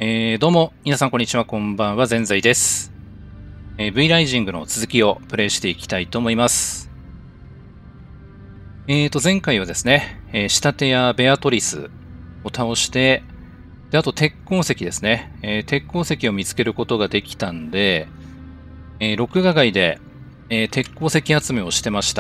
どうも、皆さんこんにちは、こんばんは、ぜんざいです。V ライジングの続きをプレイしていきたいと思います。前回はですね、仕立てやベアトリスを倒して、で、あと鉄鉱石ですね。鉄鉱石を見つけることができたんで、録画外で、鉄鉱石集めをしてました。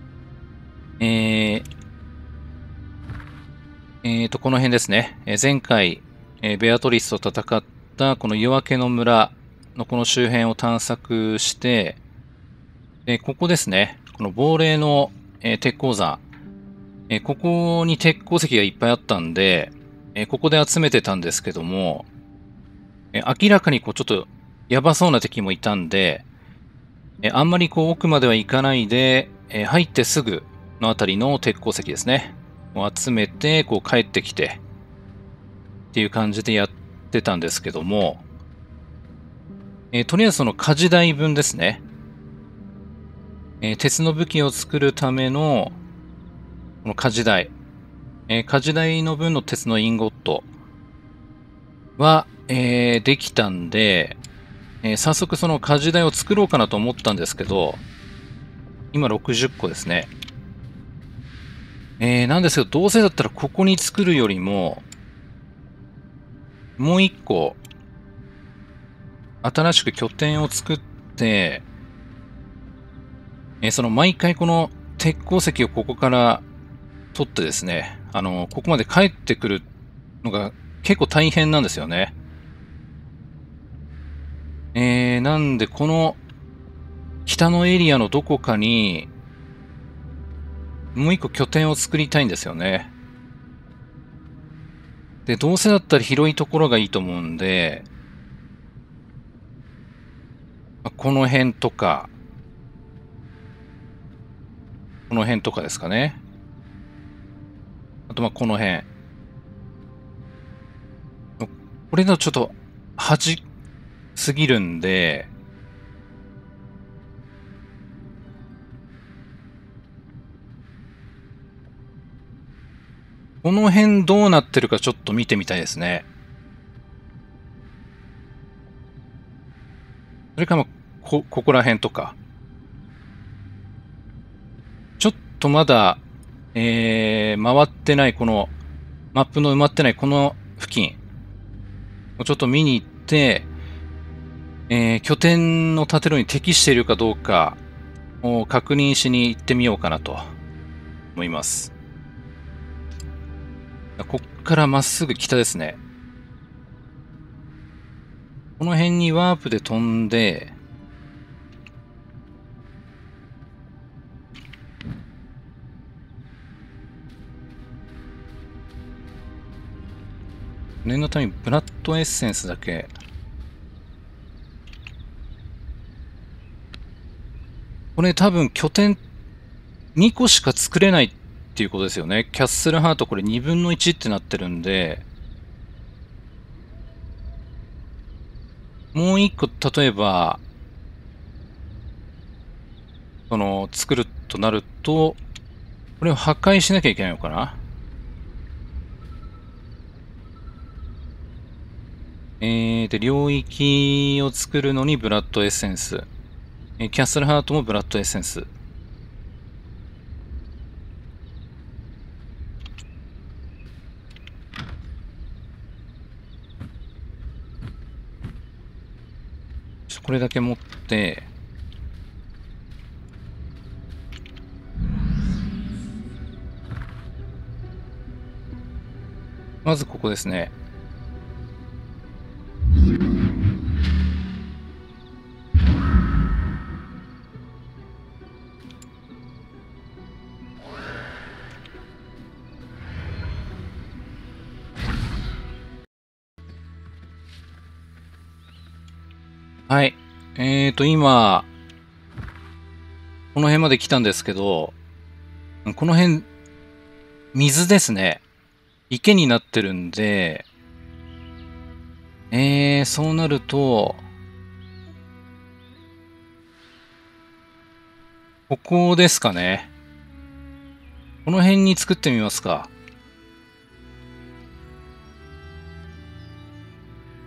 この辺ですね。前回、ベアトリスと戦ったこの夜明けの村のこの周辺を探索して、ここですね。この亡霊の、鉄鉱山。ここに鉄鉱石がいっぱいあったんで、ここで集めてたんですけども、明らかにこうちょっとやばそうな敵もいたんで、あんまりこう奥までは行かないで、入ってすぐのあたりの鉄鉱石ですね。を集めて、こう帰ってきて、っていう感じでやってたんですけども、とりあえずその火事代分ですね。鉄の武器を作るための、この火事代。火事代の分の鉄のインゴットは、できたんで、早速その火事代を作ろうかなと思ったんですけど、今60個ですね。なんですけど、どうせだったらここに作るよりも、もう一個、新しく拠点を作って、その毎回この鉄鉱石をここから取ってですね、ここまで帰ってくるのが結構大変なんですよね。なんでこの北のエリアのどこかにもう一個拠点を作りたいんですよね。で、どうせだったら広いところがいいと思うんで、この辺とか、この辺とかですかね。あとこの辺。これだとちょっと端すぎるんで、この辺どうなってるかちょっと見てみたいですね。それかここら辺とか。ちょっとまだ、回ってないこの、マップの埋まってないこの付近をちょっと見に行って、拠点の建てるのに適しているかどうかを確認しに行ってみようかなと思います。こっからまっすぐ北ですね。この辺にワープで飛んで、念のためにブラッドエッセンスだけ。これ多分拠点2個しか作れないっていうことですよね。キャッスルハートこれ2分の1ってなってるんで、もう1個例えば、作るとなると、これを破壊しなきゃいけないのかな。で、領域を作るのにブラッドエッセンス。キャッスルハートもブラッドエッセンス。これだけ持って、まずここですね。はい。今、この辺まで来たんですけど、この辺、水ですね。池になってるんで、そうなると、ここですかね。この辺に作ってみますか。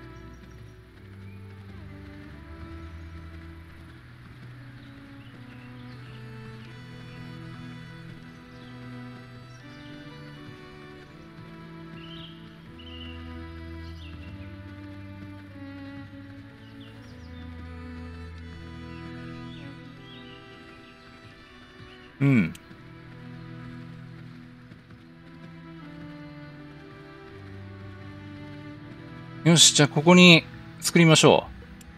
うん。よし、じゃあここに作りましょ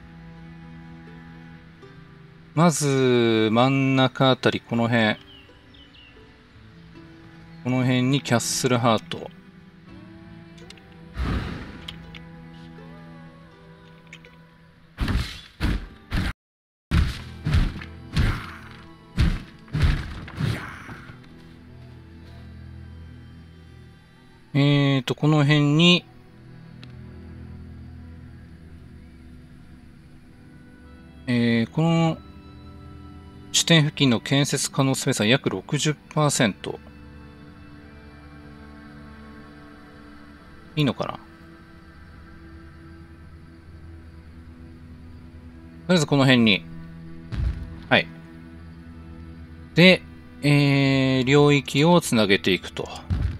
う。まず、真ん中あたり、この辺。この辺にキャッスルハート。この辺に、この地点付近の建設可能スペースは約 60%。いいのかな。とりあえずこの辺に。はい。で、領域をつなげていくと。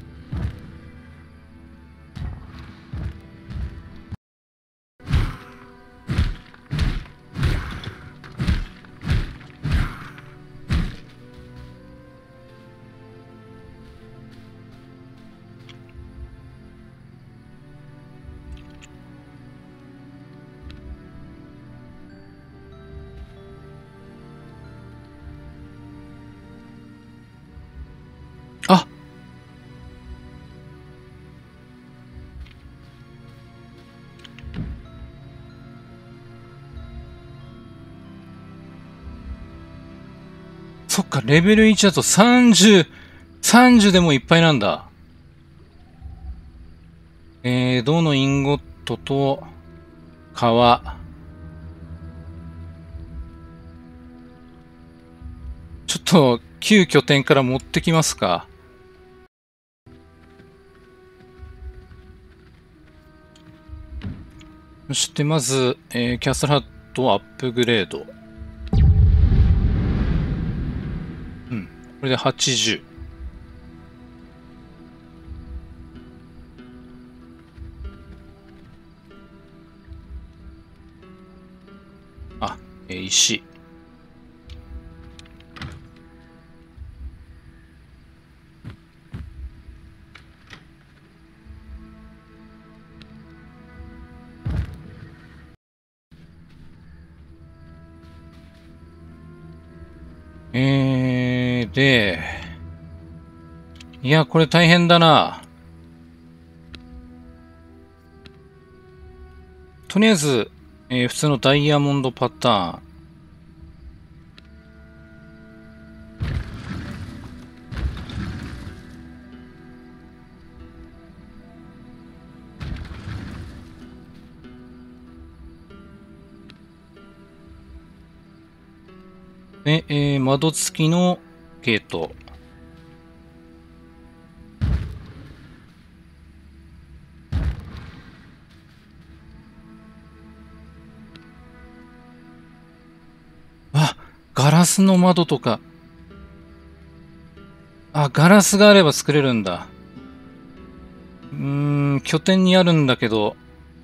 あ、そっか、レベル1だと30でもいっぱいなんだ。銅のインゴットと皮。ちょっと、旧拠点から持ってきますか。そして、まず、キャッスルハットをアップグレード。うん。これで80。あ、石。で、いや、これ大変だな。とりあえず、普通のダイヤモンドパターン。で、窓付きのゲート。あ、ガラスの窓とか。あ、ガラスがあれば作れるんだ。拠点にあるんだけど、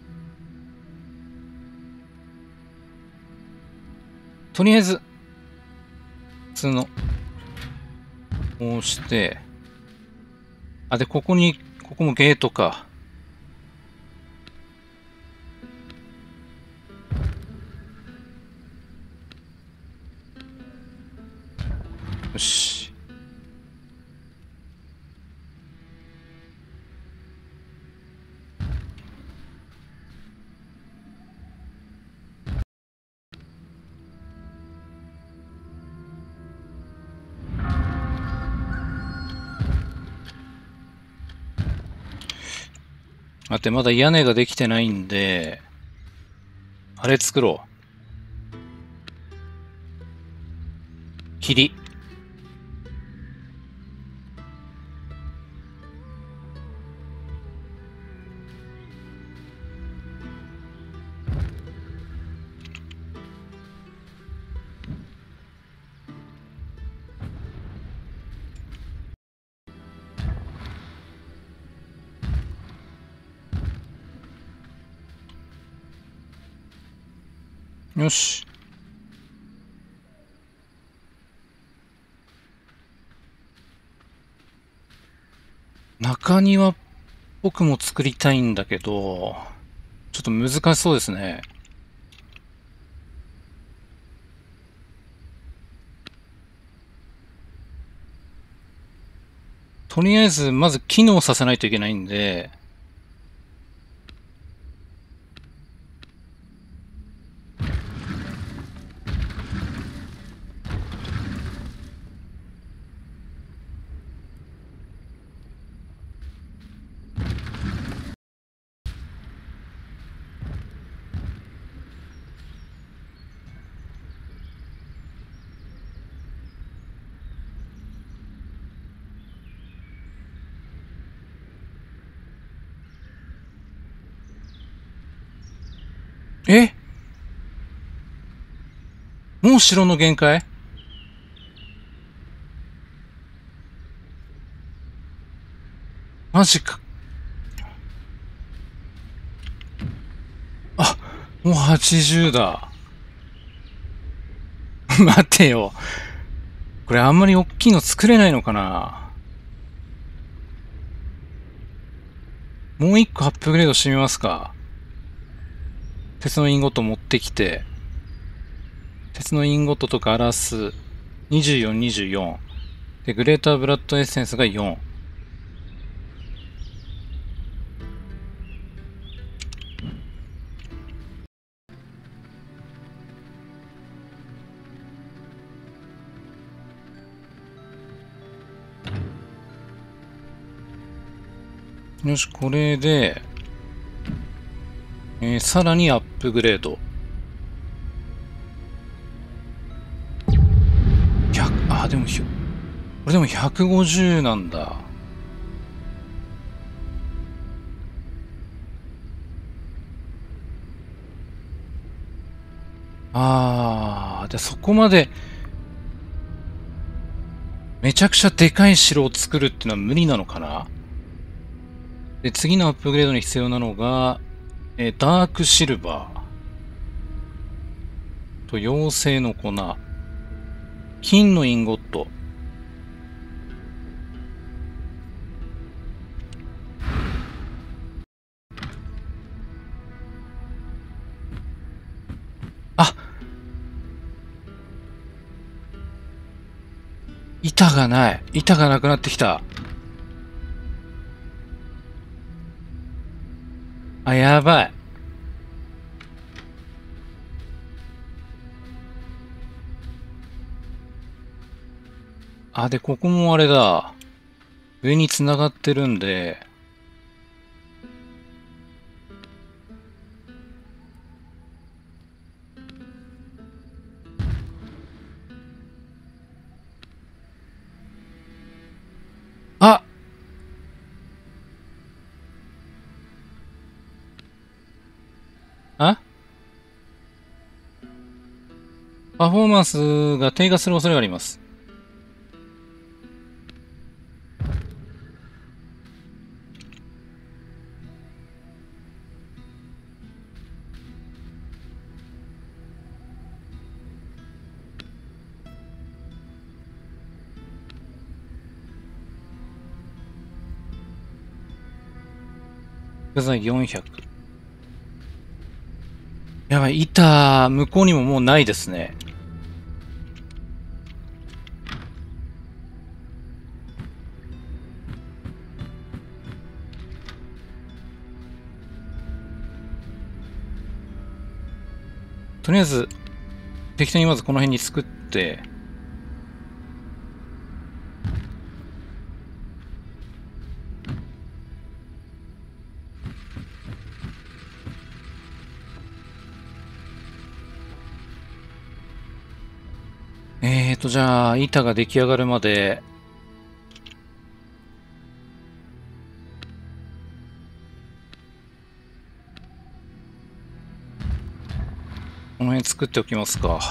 とりあえず、普通の、こうして、あ、で、ここもゲートか。よし。待って、まだ屋根ができてないんで、あれ作ろう。霧。よし。 中庭っぽくも作りたいんだけど、ちょっと難しそうですね。とりあえず、まず機能させないといけないんで、え、もう城の限界？マジか。あ、もう80だ。待てよ。これあんまり大きいの作れないのかな？もう一個アップグレードしてみますか。鉄のインゴット持ってきて、鉄のインゴットとガラス、24、24。で、グレーターブラッドエッセンスが4。よし、これで、さらにアップグレード。100、でもこれでも150なんだ。で、そこまで、めちゃくちゃでかい城を作るっていうのは無理なのかな？で、次のアップグレードに必要なのが、ダークシルバーと妖精の粉、金のインゴット。あ、板がない。板がなくなってきた。やばい。で、ここもあれだ。上に繋がってるんで、ああパフォーマンスが低下する恐れがあります。具材400。やばい、板、向こうにももうないですね。とりあえず、適当にまずこの辺に作って、じゃあ、板が出来上がるまで、この辺作っておきますか。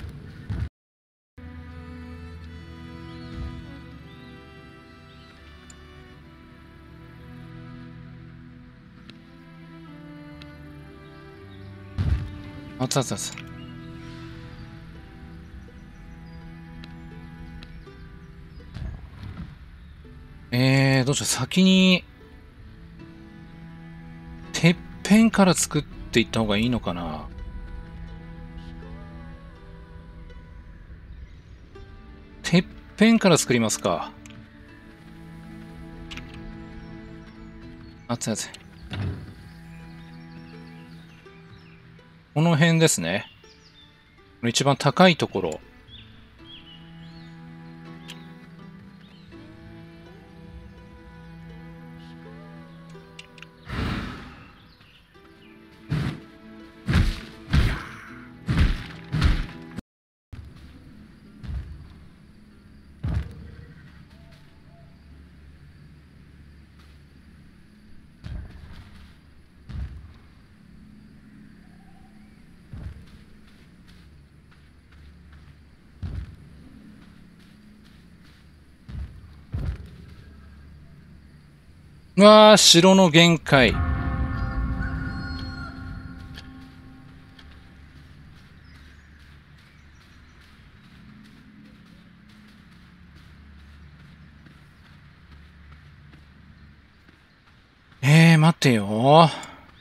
熱々熱々。どうしよう、先に、 てっぺんから作っていった方がいいのかな。てっぺんから作りますか。熱い熱い。この辺ですね。一番高いところ。うわー、城の限界。待てよ。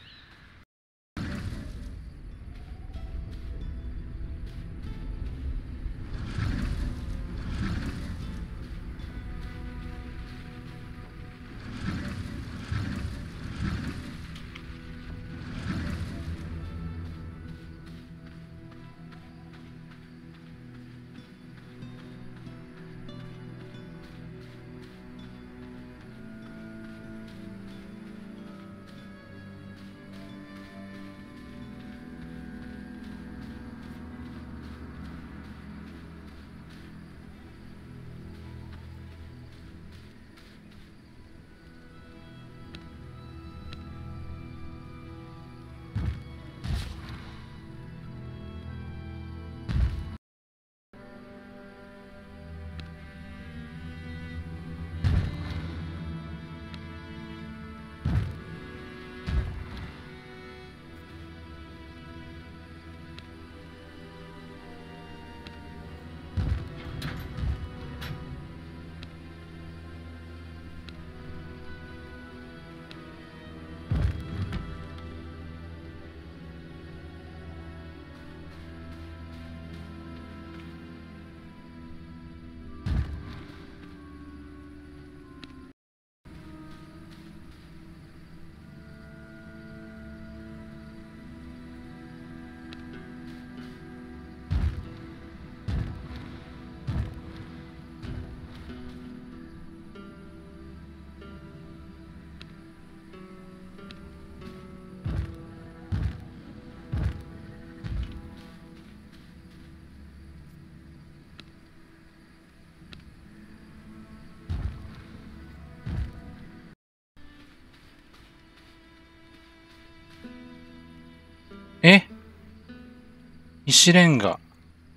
石レンガ。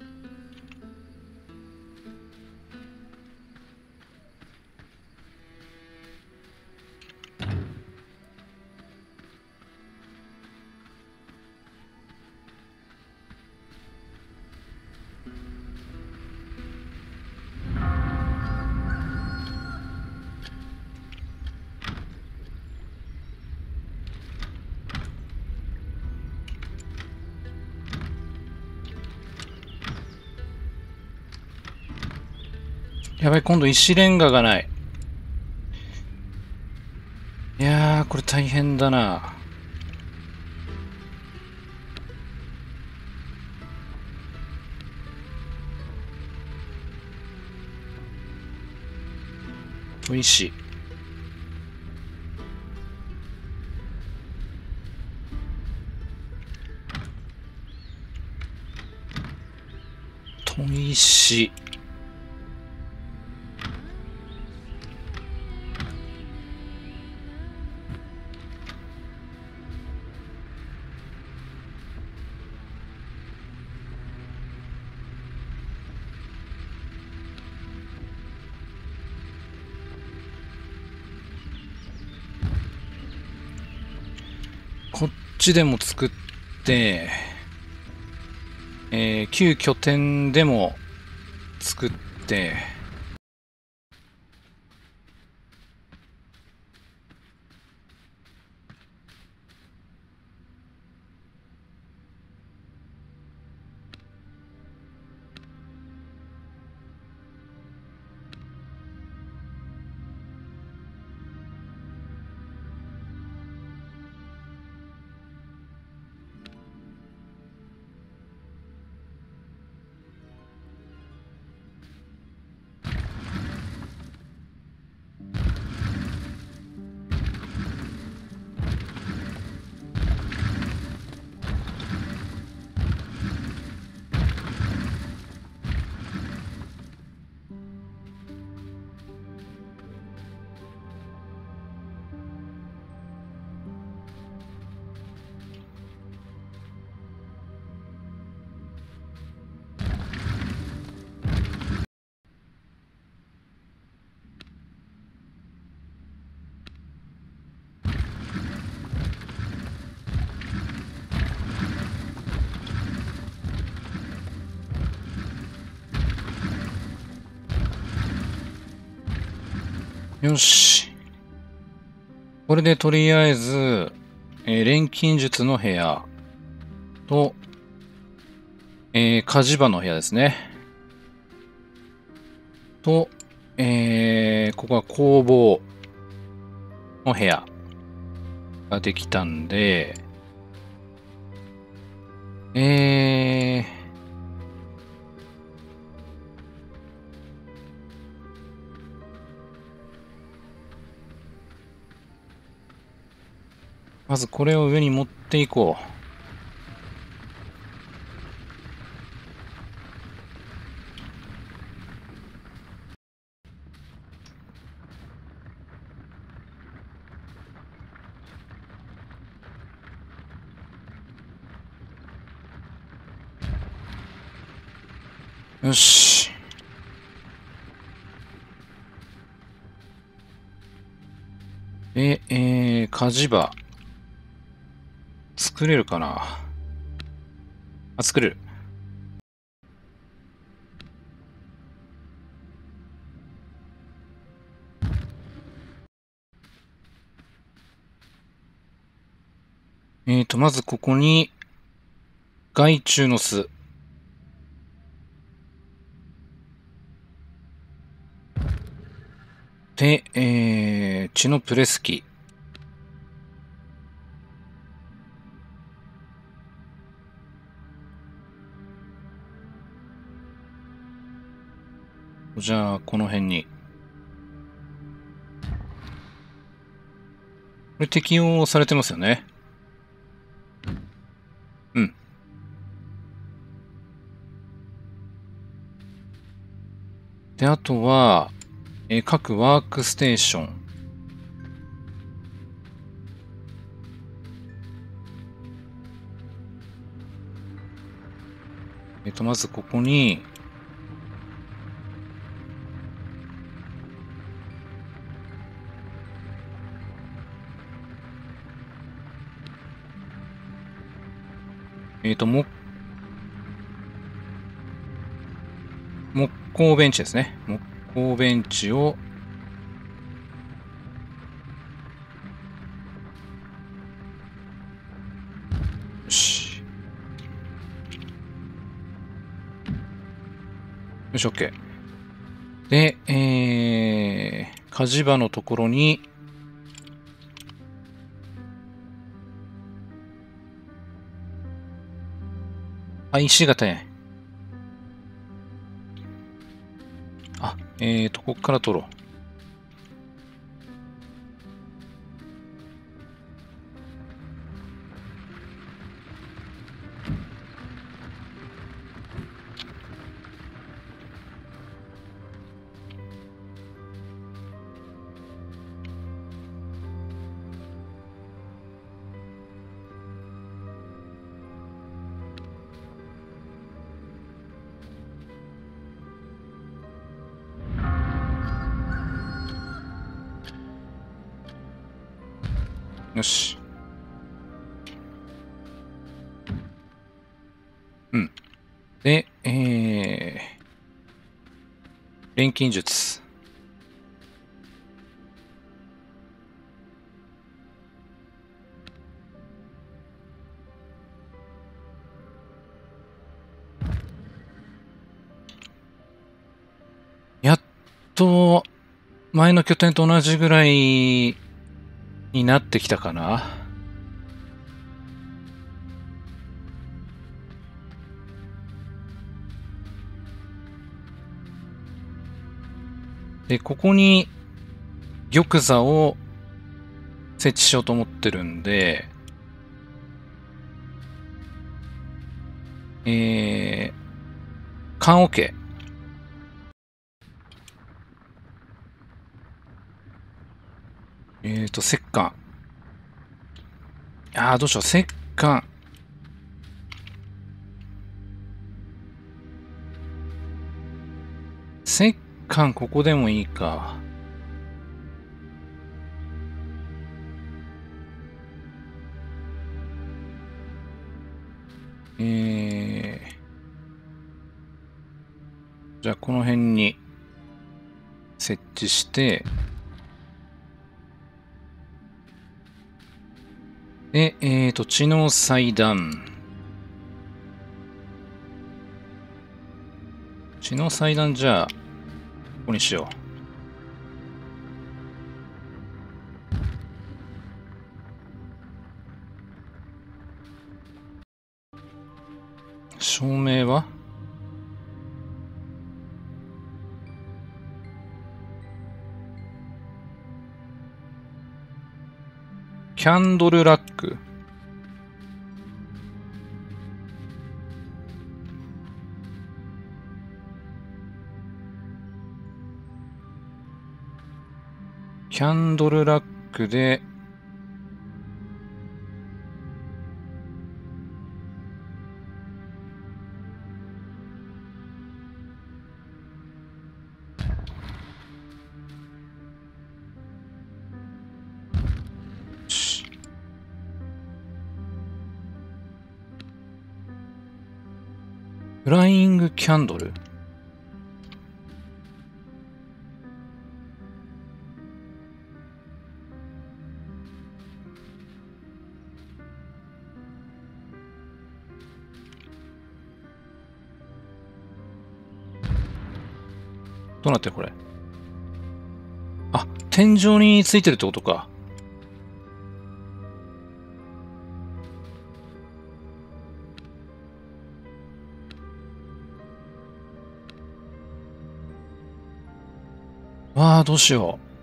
やばい、今度石レンガがない。いやー、これ大変だな。石。砥石。こっちでも作って、旧拠点でも作って、 よし。これでとりあえず、錬金術の部屋と、火事場の部屋ですね。と、ここは工房の部屋ができたんで、まずこれを上に持っていこう。よし。で、火事場。作れるかなあ、作れる。まずここに、害虫の巣。で、血のプレス機。じゃあ、この辺に。これ適用されてますよね。うん。で、あとは、各ワークステーション。まずここに、木工ベンチですね。木工ベンチを、よし。よし、OK。で、火事場のところに、石型や。あ、こっから取ろう。よし。うん。で、錬金術。やっと、前の拠点と同じぐらいになってきたかな。で、ここに玉座を設置しようと思ってるんで、棺桶。石棺。どうしよう、石棺。石棺、ここでもいいか。じゃあこの辺に設置して、 で、知能祭壇。知能祭壇じゃあ、ここにしよう。照明はキャンドルラック。キャンドルラックで、フライングキャンドル。どうなってるこれ。あ、天井についてるってことか。わあ、どうしよう。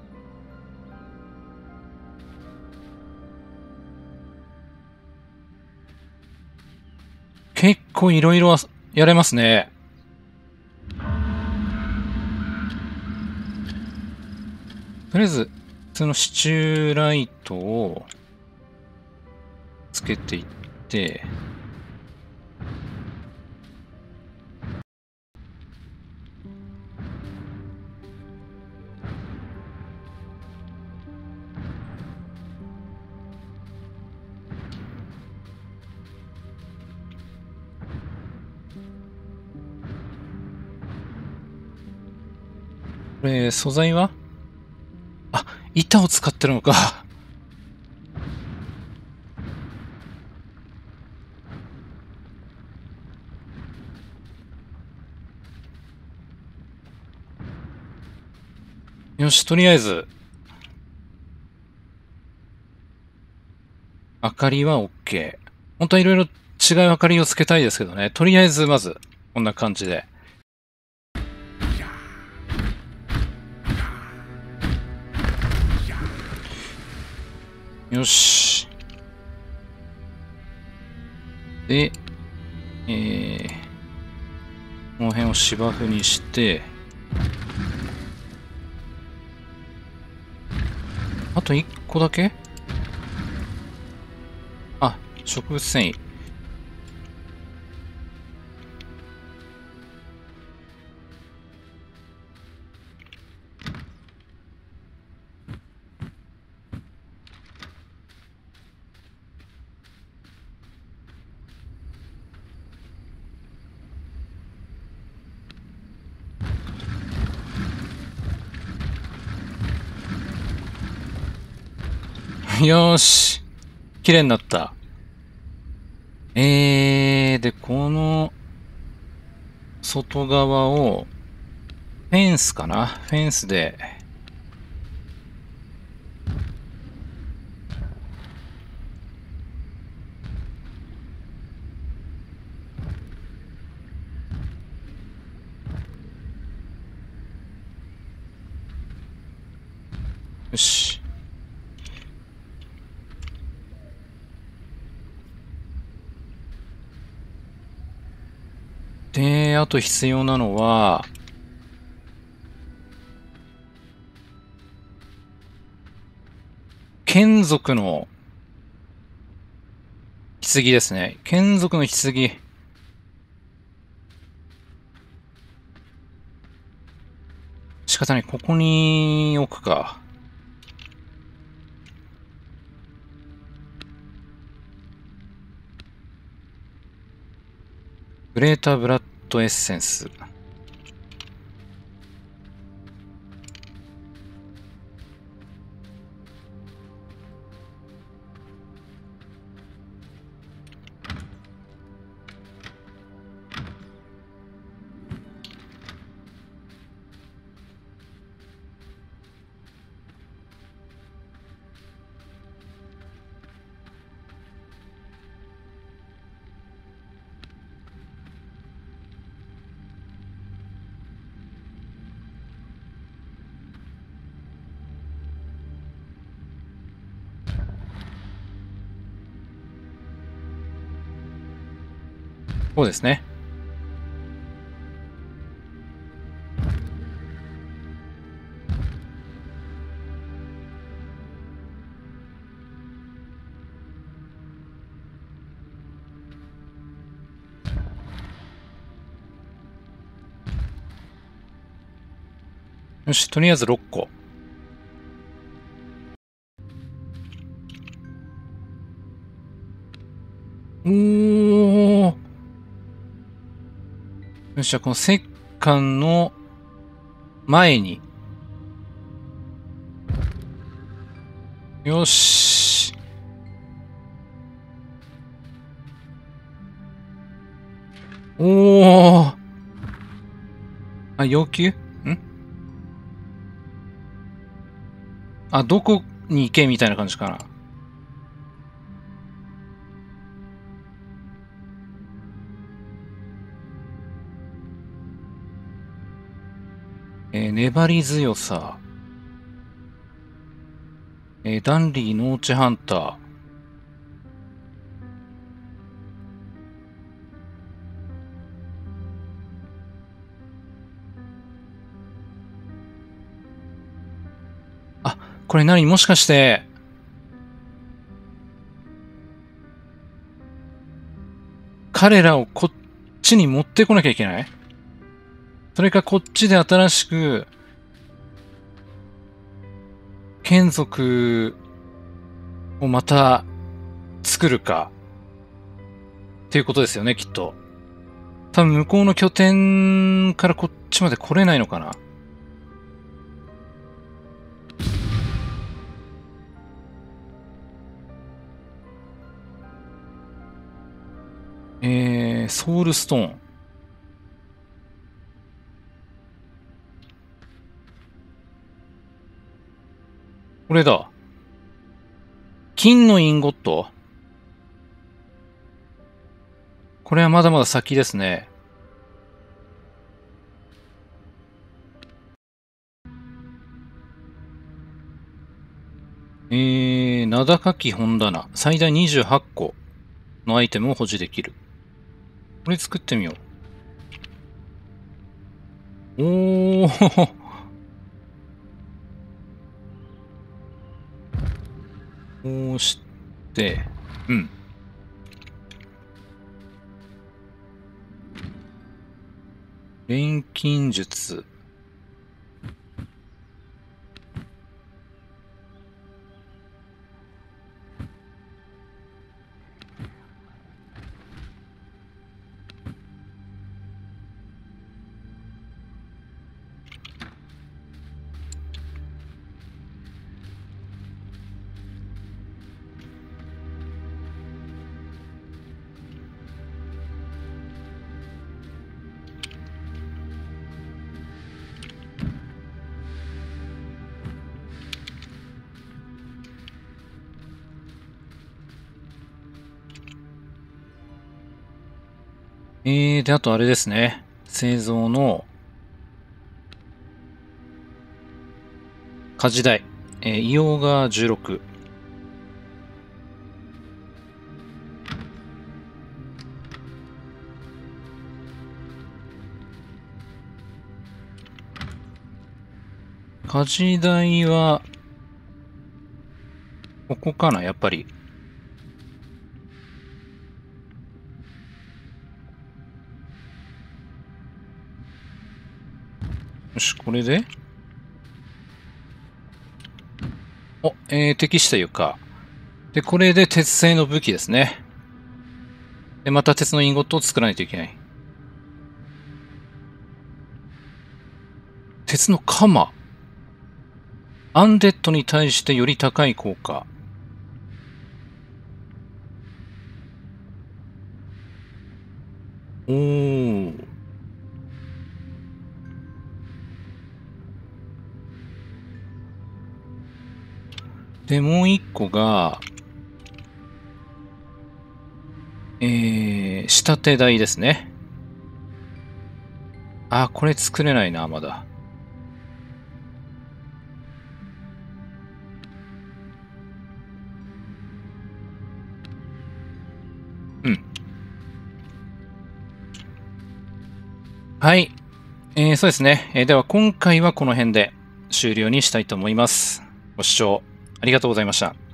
結構いろいろやれますね。とりあえず、その支柱ライトをつけていって、これ、素材はあ、板を使ってるのか。よし、とりあえず、明かりは OK。本当はいろいろ違う明かりをつけたいですけどね。とりあえず、まず、こんな感じで。よし。で、この辺を芝生にして、あと1個だけあ、植物繊維。よーし。綺麗になった。で、この、外側を、フェンスかなフェンスで、よし。で、あと必要なのは、眷属の棺ですね。眷属の棺。仕方ない。ここに置くか。グレーターブラッドエッセンス。 そうですね。よし、とりあえず6個。おー。よし、じゃあこの石棺の前に。よし。おー。あ、要求あ、どこに行けみたいな感じかな。粘り強さ。ダンリー農地ハンター。あ、これ何もしかして、彼らをこっちに持ってこなきゃいけない？それかこっちで新しく、眷属をまた作るか。っていうことですよね、きっと。多分向こうの拠点からこっちまで来れないのかな。ソウルストーン。これだ。金のインゴット。これはまだまだ先ですね。名高き本棚。最大28個のアイテムを保持できる。これ作ってみよう。おー。こうして、うん。錬金術。で、あとあれですね。製造の火事台。硫黄が16。火事台は、ここかな、やっぱり。よし、これで。お、適した床。で、これで鉄製の武器ですね。で、また鉄のインゴットを作らないといけない。鉄の鎌。アンデッドに対してより高い効果。おー。で、もう一個が、仕立て台ですね。あ、これ作れないな、まだ。うん。 はい。そうですね。では今回はこの辺で終了にしたいと思います。ご視聴ありがとうございました。